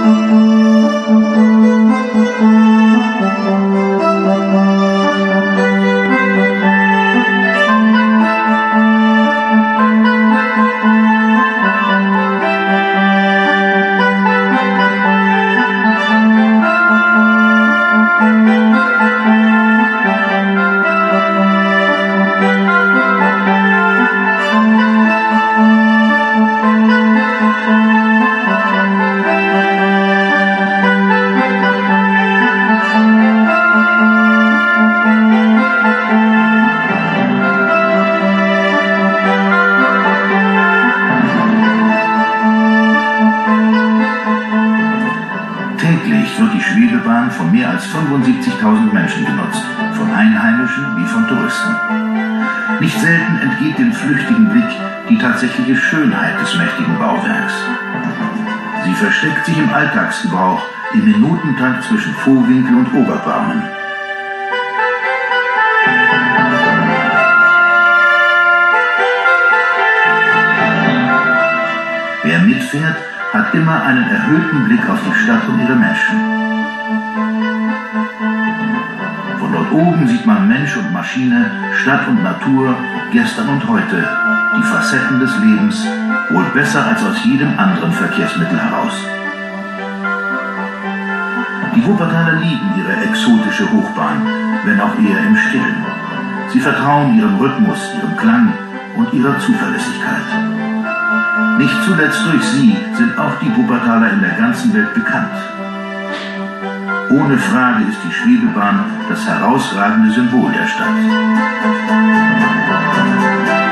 Wird die Schwebebahn von mehr als 75.000 Menschen genutzt, von Einheimischen wie von Touristen. Nicht selten entgeht dem flüchtigen Blick die tatsächliche Schönheit des mächtigen Bauwerks. Sie versteckt sich im Alltagsgebrauch im Minutentakt zwischen Vohwinkel und Oberbarmen. Wer mitfährt, hat immer einen erhöhten Blick auf die Stadt und ihre Menschen. Von dort oben sieht man Mensch und Maschine, Stadt und Natur, gestern und heute, die Facetten des Lebens, wohl besser als aus jedem anderen Verkehrsmittel heraus. Die Wuppertaler lieben ihre exotische Hochbahn, wenn auch eher im Stillen. Sie vertrauen ihrem Rhythmus, ihrem Klang und ihrer Zuverlässigkeit. Nicht zuletzt durch sie sind auch die Wuppertaler in der ganzen Welt bekannt. Ohne Frage ist die Schwebebahn das herausragende Symbol der Stadt.